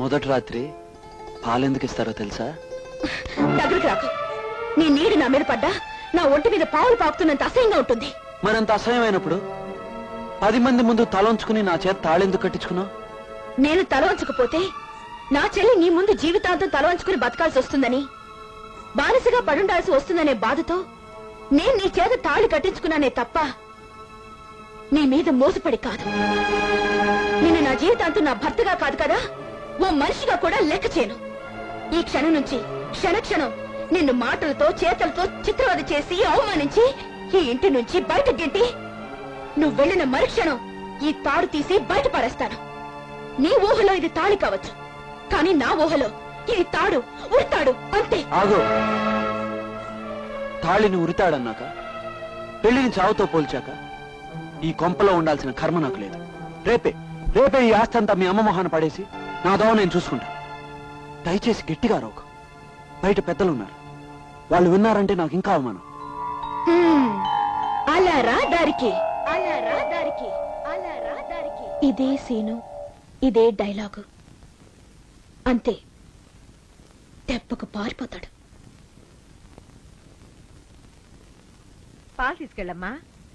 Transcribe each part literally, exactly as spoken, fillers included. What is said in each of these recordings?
మొదటి రాత్రి పాలెందుకు ఇస్తారో తెలుసా? దగ్గరికి రాకు. నీ నీడు నా మీద పడ్డా నా ఒంటి మీద పావులు పాకుతున్నంత అసహ్యంగా ఉంటుంది. మరంత అసహ్యమైనప్పుడు పది మంది ముందు తలంచుకుని నా చేత తాళెందుకు కట్టించుకున్నావు? నేను తల వంచకపోతే నా చెల్లి నీ ముందు జీవితాంతం తల వంచుకుని బతకాల్సి వస్తుందని, బానిసగా పడుండాల్సి వస్తుందనే బాధతో నేను నీ చేత తాళి కట్టించుకున్నానే తప్ప నీ మీద మోసపడి కాదు. నిన్ను నా జీవితాంతం నా భర్తగా కాదు కదా, ఓ మనిషిగా కూడా లెక్క చేయను. ఈ క్షణం నుంచి క్షణక్షణం నిన్ను మాటలతో చేతలతో చిత్రవద చేసి అవమానించి ఈ ఇంటి నుంచి బయట గెంటి నువ్వు వెళ్లిన మరుక్షణం ఈ తాడు తీసి బయట పడేస్తాను. నీ ఊహలో ఇది తాళి కావచ్చు, కానీ నా ఊహలో ఇది తాడు ఉడతాడు అంతే. ఆగు. తాళిని ఉరితాడన్నాక, పెళ్లిని చావుతో పోల్చాక ఈ కొంపలో ఉండాల్సిన కర్మ నాకు లేదు. రేపే రేపే ఈ ఆస్తి అంతా మీ అమ్మ మొహాన పడేసి నా దోవ నేను చూసుకుంటా. దయచేసి గట్టిగా రోకు. బయట పెద్దలున్నారు, వాళ్ళు విన్నారంటే నాకు ఇంకా అవమానం. అలా రా దారికి, అలా రా దారికి, అలా రా దారికి. ఇదే సీను, ఇదే డైలాగు. అంతే, దెబ్బకు పారిపోతాడు. పాలు తీసుకెళ్ళమ్మా.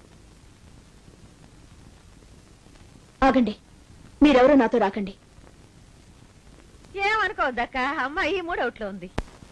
ఆగండి, మీరెవరో నాతో రాకండి. ఏమనుకోవద్దక్క, అమ్మాయి మూడవుట్లో ఉంది.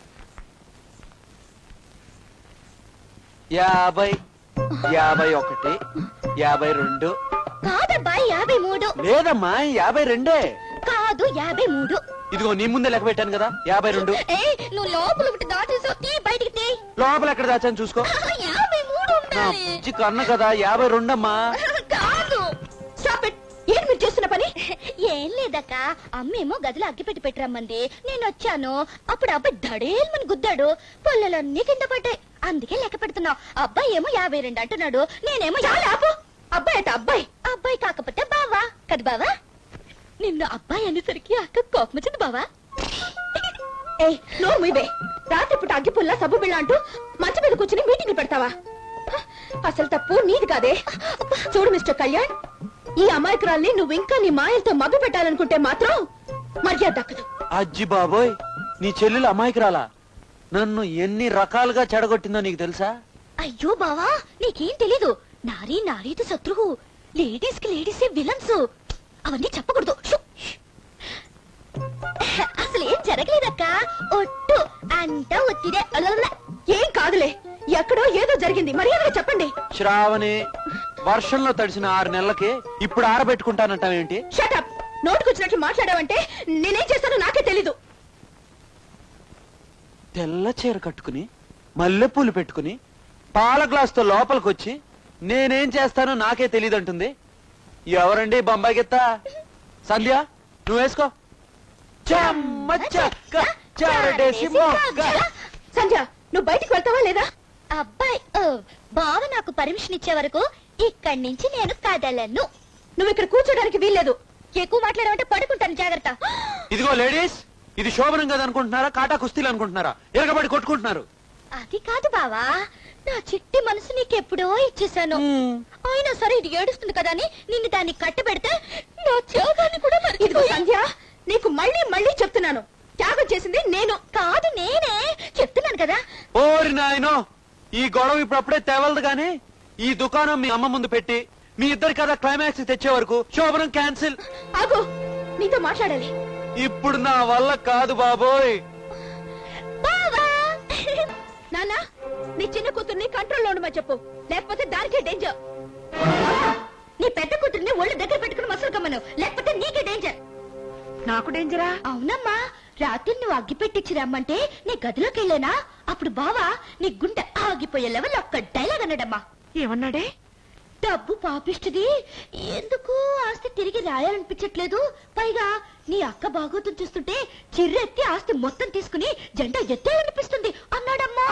యాభై యాభై ఒకటి యాభై రెండు కాదబ్బా, యాభై మూడు. లేదమ్మా, యాభై రెండే. కాదు, యాభై మూడు. ఇదిగో నీ ముందే లెక్క పెట్టాను కదా, యాభై రెండు. నువ్వు లోపల ఒకటి దాచేసో, తీ బయటికి తీ. లోపల ఎక్కడ దాచాను చూసుకో. యాభై మూడు నా బుజ్జి కన్న కదా, యాభై రెండమ్మా. కాదు. Stop it. ఏం మీరు చేస్తున్న పని? ఏం లేదక్క, అమ్మేమో గదిలో అగ్గిపెట్టి పెట్టరమ్మంది, నేను వచ్చాను. అప్పుడు అబ్బాయి దడేల్మని గుద్దాడు, పొల్లలన్నీ కింద పడ్డాయి. అందుకే లెక్క పెడుతున్నావు. అబ్బాయి ఏమో యాభై రెండు అంటున్నాడు, నేనేమో అబ్బాయి అయితే అబ్బాయి అబ్బాయి కాకపోతే బావా కదా. బావా నిన్ను అబ్బాయి అనేసరికి అక్క కోపం వచ్చింది బావా. ఏ నోరు మీవే. రాత్రి పూట అగ్గిపుల్ల సబ్బు బిళ్ళ అంటూ మంచి మీద కూర్చుని మీటింగ్ పెడతావా? అసలు తప్పు నీది కాదే. చూడు మిస్టర్ కళ్యాణ్, ఈ అమాయకురాల్ని నువ్వు ఇంకా నీ మాయలతో మభ్య పెట్టాలనుకుంటే మాత్రం మర్యాద దక్కదు. అజ్జి బాబోయ్, నీ చెల్లెలు అమాయకురాలా? నన్ను ఎన్ని రకాలుగా చెడగొట్టిందో నీకు తెలుసా? అయ్యో బావా, నీకేం తెలీదు. నారీ నారీది శత్రువు, లేడీస్ కి లేడీసే విలన్స్. అవన్నీ చెప్పకూడదు. అసలు ఏం జరగలేదక్క, ఒట్టు అంతా ఒత్తిడే. ఏం కాదులే, ఎక్కడో ఏదో జరిగింది, మర్యాదగా చెప్పండి. శ్రావణి, వర్షంలో తడిసిన ఆరు నెలలకి ఇప్పుడు ఆరబెట్టుకుంటానంటావేంటి? షటప్. నోటుకొచ్చినట్లు మాట్లాడావంటే నేనేం చేస్తానో నాకే తెలీదు. తెల్ల చీర కట్టుకుని మల్లెపూలు పెట్టుకుని పాల గ్లాస్ తో లోపలికొచ్చి నేనేం చేస్తానో నాకే తెలియదంటుంది. ఎవరండి బొంబాయి గిత్త? సంధ్య, నువ్వు వేసుకో. సంధ్య, నువ్వు బయటికి వెళ్తావా లేదా? అబ్బాయి బావ నాకు పర్మిషన్ ఇచ్చే వరకు ఇక్కడి నుంచి నేను కదలను. నువ్వు ఇక్కడ కూర్చోడానికి వీల్లేదు. ఎక్కువ మాట్లాడమంటే పడుకుంటాను, జాగ్రత్త. ఇదిగో లేడీస్, ఇది శోభనం కదా అనుకుంటున్నారా, కాటా కుస్తీలు అనుకుంటున్నారా? ఎరగబడి కొట్టుకుంటున్నారు. అది కాదు బావా, నా చిట్టి మనసు నీకెప్పుడో ఇచ్చేసాను. అయినా సరే ఇది ఏడుస్తుంది కదా అని నిన్ను దాన్ని కట్టబెడితే నా త్యాగాన్ని కూడా ఇదిగో సంధ్య, నీకు మళ్ళీ మళ్ళీ చెప్తున్నాను, త్యాగం చేసింది నేను కాదు. నేనే చెప్తున్నాను కదా. ఓరి నాయనో, ఈ గొడవ ఇప్పుడు అప్పుడే తేవలదు గాని ఈ దుకాణం మీ అమ్మ ముందు పెట్టి మీ ఇద్దరి కదా క్లైమాక్స్ తెచ్చే వరకు శోభనం క్యాన్సిల్. ఆగు, నీతో మాట్లాడాలి. ఇప్పుడు నా వల్ల కాదు బాబోయ్. నానా, నీ చిన్న కూతుర్ని కంట్రోల్లో ఉండమని చెప్పు, లేకపోతే దానికే డేంజర్. నీ పెద్ద కూతుర్ని ఒళ్ళు దగ్గర పెట్టుకుని మసలు కమ్మను, లేకపోతే నీకే డేంజర్. నాకు డేంజరా? అవునమ్మా, రాత్రి నువ్వు అగ్గి పెట్టించి రమ్మంటే నీ గదిలోకి వెళ్ళానా, అప్పుడు బావా నీ గుండె ఆగిపోయే లెవెల్ ఒక్క డైలాగ్ అన్నాడమ్మా. ఏమన్నాడే? డబ్బు పాపిస్తుంది, ఎందుకు ఆస్తి తిరిగి రాయాలనిపించట్లేదు, పైగా నీ అక్క బాగోతుని చూస్తుంటే చిర్రెత్తి ఆస్తి మొత్తం తీసుకుని జెండా ఎత్తేయాలనిపిస్తుంది అన్నాడమ్మా.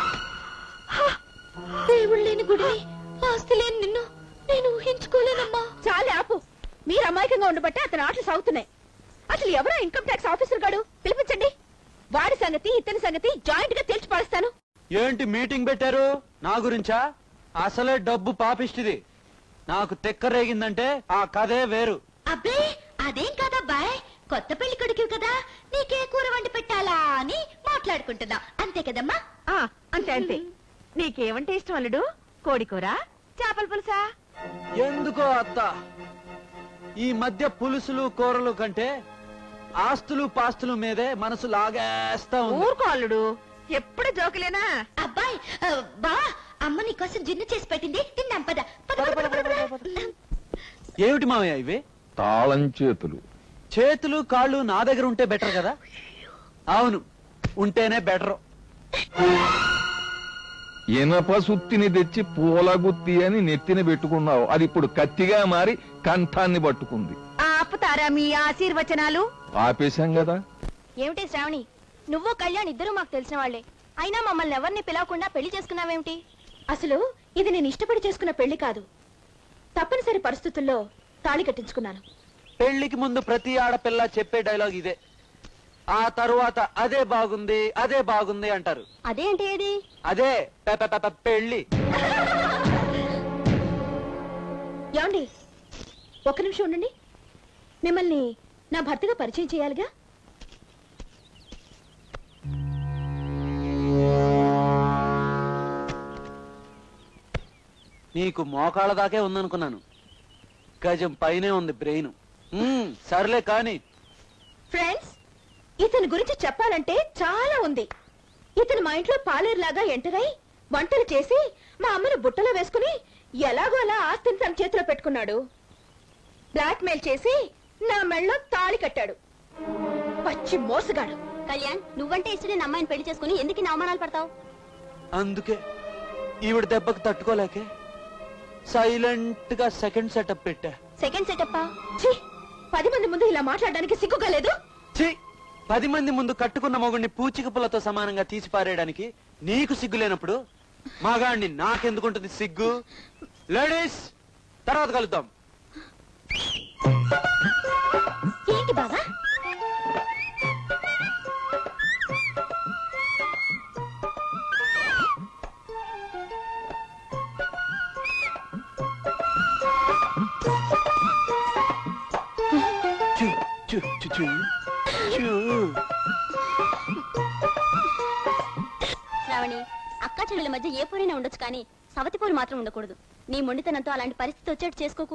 దేవుడు లేని గుడిని, ఆస్తి లేని నిన్ను నేను ఊహించుకోలేనమ్మా. చాలా ఆపు. మీరు అమాయకంగా ఉండబట్టే అతని ఆటలు సాగుతున్నాయి. అసలు ఎవరో ఇన్కమ్ ట్యాక్స్ ఆఫీసర్ గాడు, పిలిపించండి. వాడి సంగతి ఇతని సంగతి జాయింట్ గా తేల్చి పారేస్తాను. ఏంటి మీటింగ్ పెట్టారు నా గురించా? అసలే డబ్బు పాపిష్టిది. నాకు తెక్కరేగిందంటే ఆ కథే వేరు. అబ్బే అదేం కాదబ్బాయ్, కొత్త పెళ్లి కొడుకు కదా, నీకే కూర వండి పెట్టాలా అని మాట్లాడుకుంటున్నా, అంతే కదమ్మా? ఆ, అంతే అంతే. నీకేమంటే ఇష్టం అల్లుడు? కోడి కూర, చేపల పులుసా? ఎందుకో అత్త, ఈ మధ్య పులుసులు కూరలు కంటే ఆస్తులు పాస్తులు మీదే మనసు లాగేస్తా ఉంది. ఊరుకో అల్లుడు, ఎప్పుడు జోకులేనా? అబ్బాయి ఆ, బా అమ్మ నీకోసం జిన్ను చేసి పెట్టింది, తిన్నాం పద. పద, పద, పద, పద, పద, పద. ఏమిటి మామయ్య ఇవి? తాళం చేతులు. చేతులు కాళ్ళు నా దగ్గర ఉంటే బెటర్ కదా? అవును, ఉంటేనే బెటర్. ఇనప సుత్తిని తెచ్చి పూలగుత్తి అని నెత్తిన పెట్టుకున్నావు, అది ఇప్పుడు కత్తిగా మారి కంఠాన్ని పట్టుకుంది. ఆపుతారా మీ ఆశీర్వచనాలు? ఆపేశాం కదా. ఏమిటి శ్రావణి, నువ్వు కళ్యాణ్ ఇద్దరు మాకు తెలిసిన వాళ్లే, అయినా మమ్మల్ని ఎవరిని పిలవకుండా పెళ్లి చేసుకున్నావేమిటి? అసలు ఇది నేను ఇష్టపడి చేసుకున్న పెళ్లి కాదు, తప్పనిసరి పరిస్థితుల్లో తాళి కట్టించుకున్నాను. పెళ్లికి ముందు ప్రతి ఆడపిల్ల చెప్పే డైలాగ్ ఇదే, ఆ తరువాత అదే బాగుంది అదే బాగుంది అంటారు. అదేంటి ఏది? అదే పె- పె- పె- పెళ్లి. ఏమండి, ఒక్క నిమిషం ఉండండి, మిమ్మల్ని నా భర్తగా పరిచయం చేయాలిగా. నీకు మోకాళ్ళ దాకే ఉందనుకున్నాను, గజం పైనే ఉంది బ్రెయిన్. మ్మ్, సర్లే కాని. ఫ్రెండ్స్, ఇతని గురించి చెప్పాలంటే చాలా ఉంది. ఇతను మా ఇంట్లో పాలేరులాగా ఎంటర్ అయి వంటలు చేసి మా అమ్మను బుట్టలో వేసుకుని ఎలాగో అలా ఆస్తిని తన చేతిలో పెట్టుకున్నాడు. బ్లాక్ మెయిల్ చేసి నా మెళ్ళలో తాళి కట్టాడు. పచ్చి మోసగాడు. కళ్యాణ్, నువ్వంటే ఇష్టం అమ్మాయిని పెళ్లి చేసుకుని ఎందుకు అవమానాలు పడతావు? అందుకే ఈవిడ దెబ్బకు తట్టుకోలేకే సైలెంట్ గా సెకండ్ సెటప్ పెట్టా. Second setup? పది మంది ముందు ఇలా మాట్లాడడానికి సిగ్గుగా లేదు? ఛీ, పది మంది ముందు కట్టుకున్న మొగుడిని పూచిక పుల్లతో సమానంగా తీసి పారేయడానికి నీకు సిగ్గు లేనప్పుడు మగాడిని నాకెందుకుంటుంది సిగ్గు? లేడీస్, తర్వాత కలుద్దాం. ఏంటి బావా? చూ, చూ, చూ, చూ, చూ. శ్రావణి, అక్క చెల్లెల మధ్య ఏ పూరైనా ఉండొచ్చు కానీ సవతి పూలు మాత్రం ఉండకూడదు. నీ మొండితనంతో అలాంటి పరిస్థితి వచ్చేట్టు చేసుకోకు.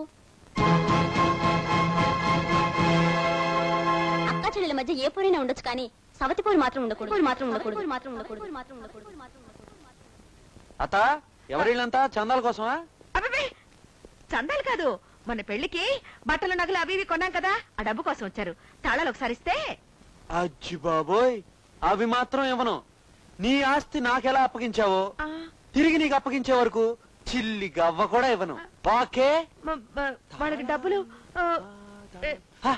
అక్క చెల్లెల మధ్య ఏ పూరైనా ఉండొచ్చు కానీ సవతి పూలు మాత్రం ఉండకూడదు. పూలు మాత్రం ఉండకూడదు. పూలు మాత్రం ఉండకూడదు. పూలు మాత్రం ఉండకూడదు. పూలు మాత్రం ఉండకూడదు. అత్త, ఎవరిళ్ళంతా చందాల కోసమా? అబ్బే, చందాలు కాదు, మన పెళ్లికి బట్టలు నగలు అవి ఇవి కొన్నాం కదా, ఆ డబ్బు కోసం వచ్చారు. తాళాలు ఒకసారి ఇస్తే. అజ్జి బాబోయ్, అవి మాత్రం ఇవ్వను. నీ ఆస్తి నాకెలా అప్పగించావో ఆ, తిరిగి నీకు అప్పగించే వరకు చిల్లి గవ్వ కూడా ఇవ్వను. ఓకే? మ- మ- వాళ్ళకి డబ్బులు ఆ, ఏ, హ.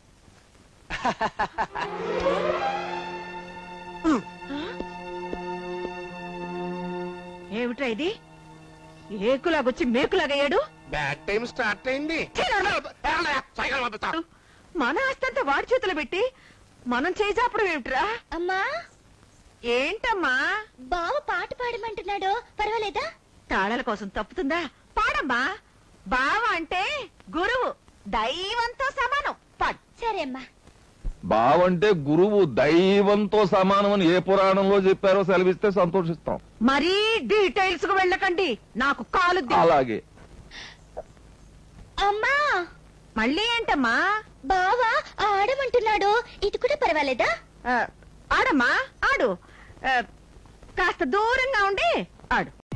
ఏమిట్రా ఇది? ఏకులాగొచ్చి మేకులాగయ్యాడు. బ్యాడ్ టైం స్టార్ట్ అయింది. మన ఆస్తంతా వాడి చేతులు పెట్టి మనం చేసాపడం ఏమిట్రా? అమ్మా, ఏంటమ్మా? బావ పాట పాడమంటున్నాడు, పర్వాలేదా? తాళాల కోసం తప్పుతుందా? పాడమ్మా. బావ అంటే గురువు, దైవంతో సమానం. పాడు. సరే అమ్మా. బావంటే గురువు దైవంతో సమానం అని ఏ పురాణంలో చెప్పారో సెలవిస్తే సంతోషిస్తాం. మరీ డీటెయిల్స్ కు వెళ్ళకండి, నాకు కాలు ది- అలాగే. అమ్మా, మళ్ళీ ఏంటమ్మా? బావ ఆడమంటున్నాడు, ఇది కూడా పర్వాలేదా? ఆ, ఆడమ్మా ఆడు. ఆ, కాస్త దూరంగా ఉండి ఆడు.